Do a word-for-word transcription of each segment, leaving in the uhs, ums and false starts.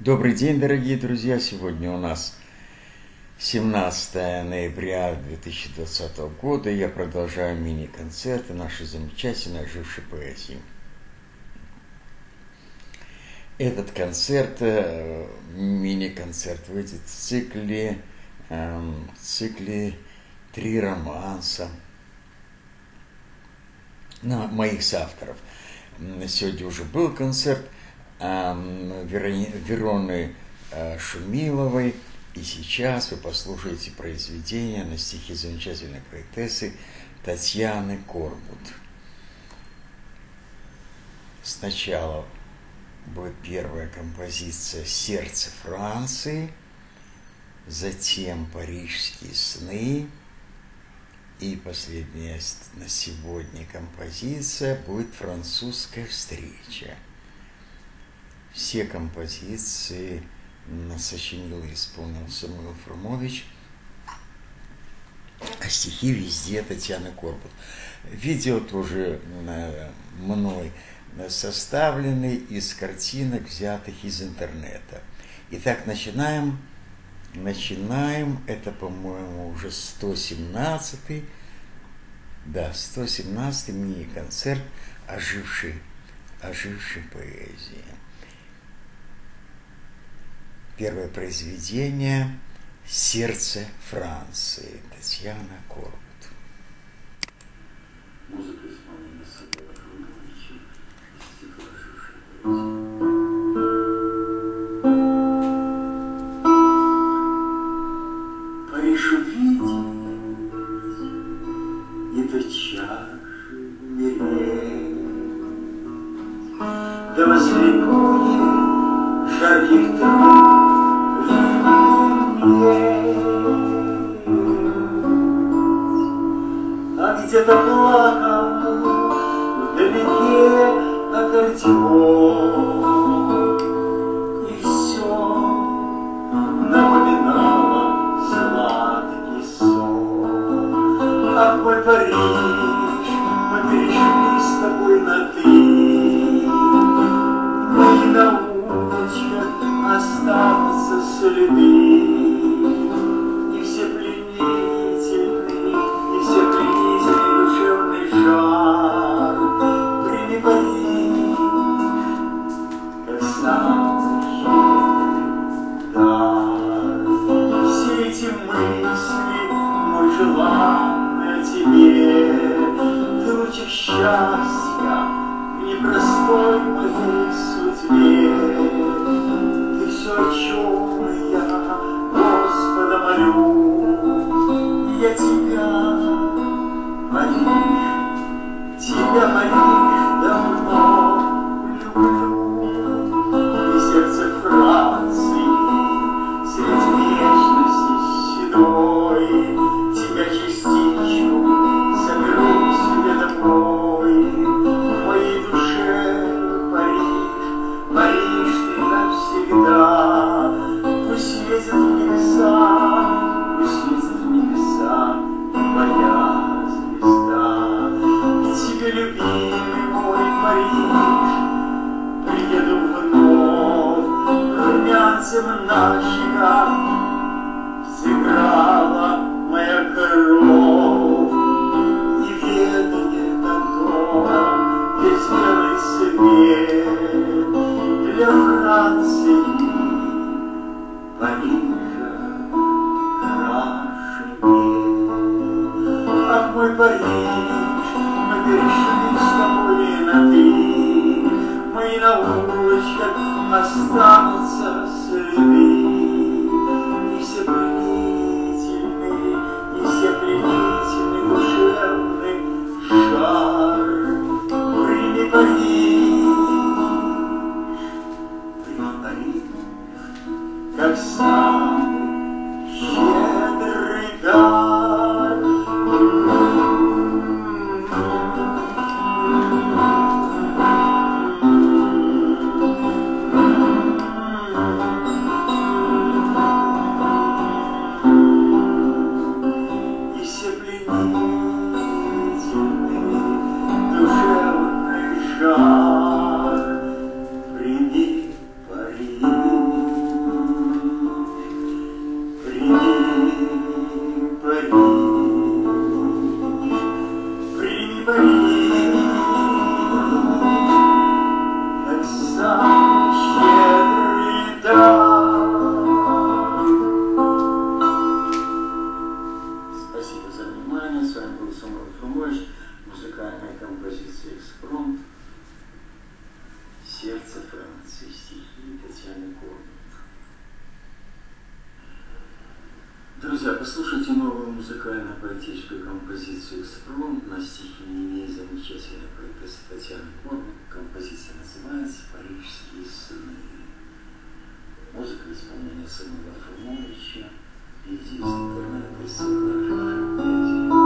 Добрый день, дорогие друзья! Сегодня у нас семнадцатое ноября две тысячи двадцатого года. Я продолжаю мини-концерты нашей замечательной ожившей поэзии. Этот концерт, мини-концерт, выйдет в цикле, в цикле «Три романса» на моих соавторов. Сегодня уже был концерт Вероны Шумиловой, и сейчас вы послушаете произведение на стихи замечательной поэтессы Татьяны Корбут. Сначала будет первая композиция «Сердце Франции», затем «Парижские сны», и последняя на сегодня композиция будет «Французская встреча». Все композиции сочинил и исполнил Самуил Фрумович, а стихи везде Татьяны Корбут. Видео тоже мной составлены из картинок, взятых из интернета. Итак, начинаем. Начинаем. Это, по-моему, уже сто семнадцатый, да, сто семнадцатый мини-концерт ожившей, ожившей поэзии. Первое произведение «Сердце Франции», Татьяна Корбут. Музыка исполнена Самуила Фрумовича из цикла «Ожившая поэзия». Париж увидеть и тотчас же умереть, да возликует жарких трав. А где-то плакал вдалеке аккордеон, и все напоминало сладкий сон. Ах, мой Париж, мы перешли с тобой на «ты», мы на улочках останутся следы. Счастья в непростой моей судьбе, ты все, о чем я Господа молю, я тебя, Париж, тебя, Париж, давно люблю, и сердце Франции средь вечности седой тебя частичку соберу себе домой. На щеках сыграла моя кровь, не ведает о том весь белый свет для Франции, Парижа краше нет. Ах, мой Париж, мы перешли с тобой на «ты», мы на улочках останутся следы. И все пленительный, и все пленительный душевный жар. Прими, Париж, прими, Париж, как самый щедрый дар. Душевный жар, прими, Париж. композицию стихи Татьяны Корнет. Друзья, послушайте новую музыкально-поэтическую композицию «Экспромт» на стихи Ниней замечательной поэтессы Татьяны Корнет. Композиция называется «Парижские сны». Музыка исполнения Самуила Фрумовича. Видите из интернета, из Светланы.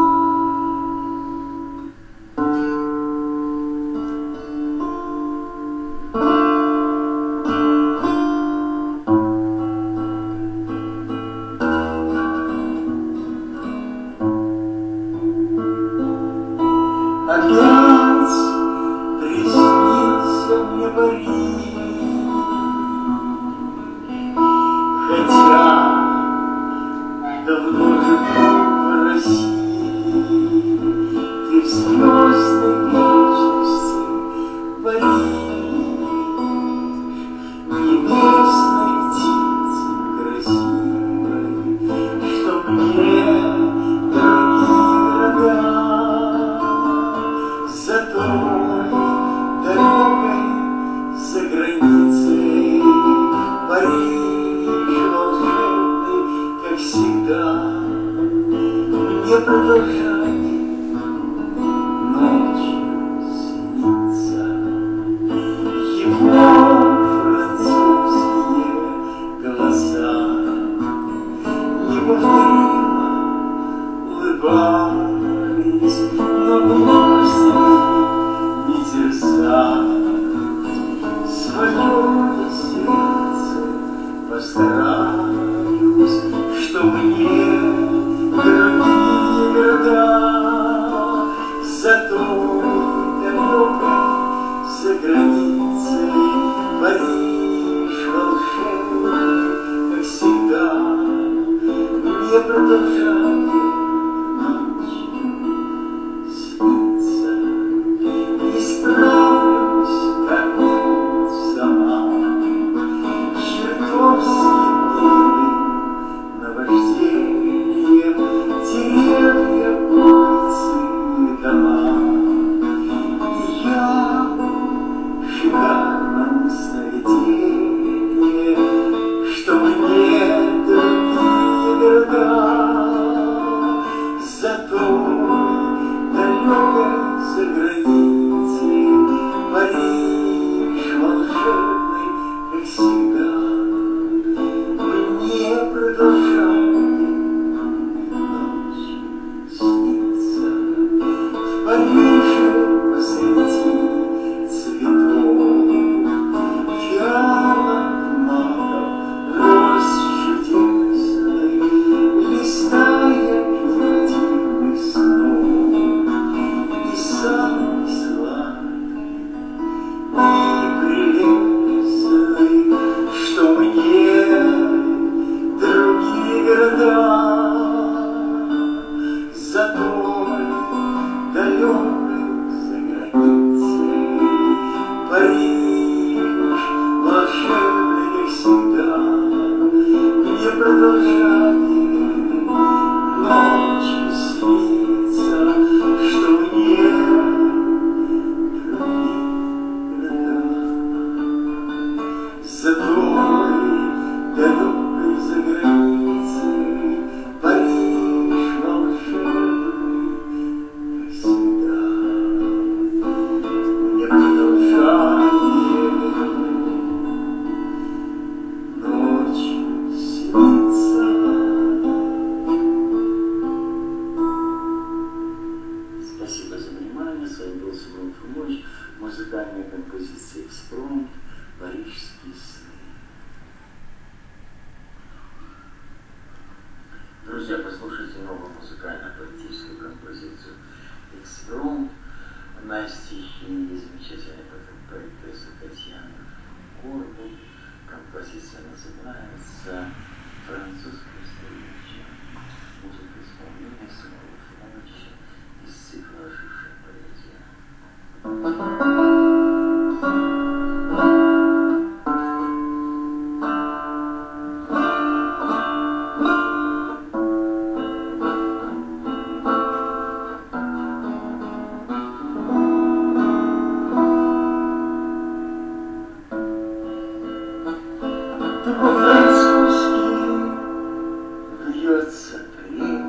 по-французски вьется трель.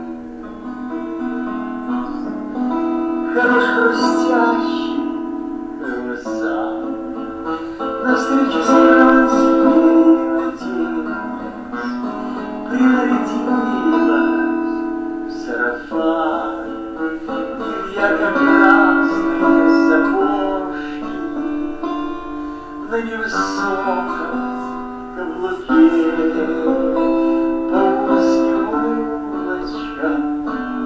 Хорош хрустящий роса, навстречу с Францией надеясь, принарядилась в сарафан и в ярко-красные сапожки на невысоком каблуке по узким улочкам.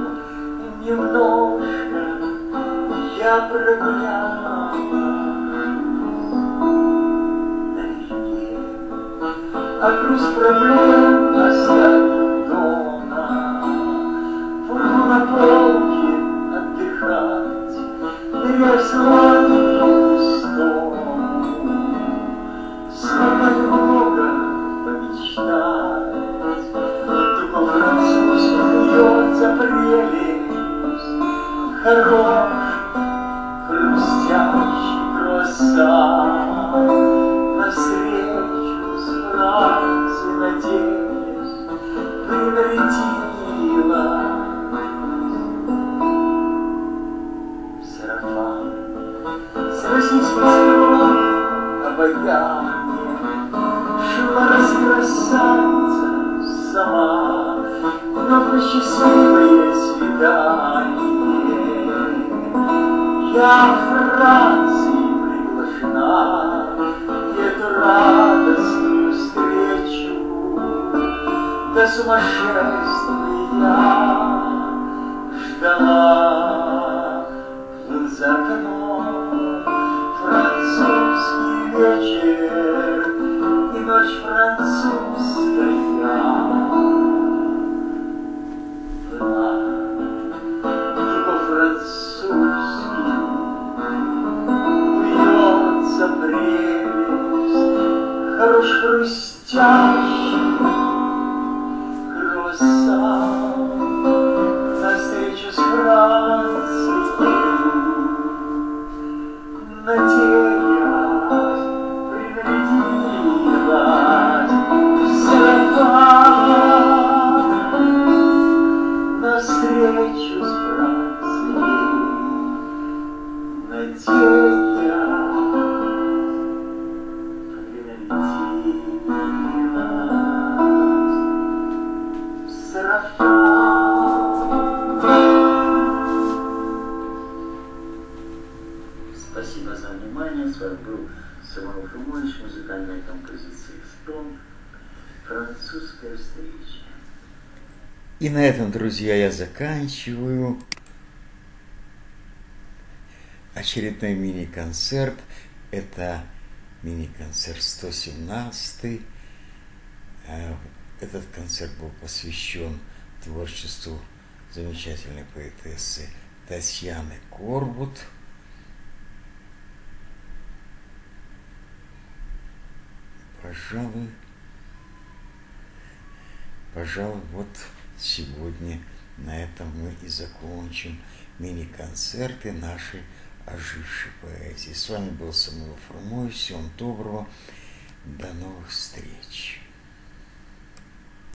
Немножко я прогулялась налегке, а груз проблем оставил дома. Буду на полке отдыхать, ныряя в сладкий стол. Снова немного помечтать, то по-французски льется прелесть. Хорош хрустящий круассан, навстречу с Францией надеясь, принарядила в сарафан. Согласись, поцелуй обаяние, шла раскрасавица сама, но на счастливое свидание я в Франции приглашена, и эту радостную встречу до сумасшествия ждала. Плыл за окном французский вечер, и ночь французская была. По-французски льется прелесть, хорош хрустящий круассан, навстречу с Францией надеясь, принарядилась в сарафан, навстречу с Францией надеясь, спасибо за внимание. С вами был Самуил Фрумович, музыкальная композиция «Экспромт», французская встреча. И на этом, друзья, я заканчиваю очередной мини-концерт. Это мини-концерт сто семнадцатый. Этот концерт был посвящен творчеству замечательной поэтессы Татьяны Корбут. Пожалуй, пожалуй, вот сегодня на этом мы и закончим мини-концерты нашей ожившей поэзии. С вами был Самуил Фрумович. Всего доброго. До новых встреч.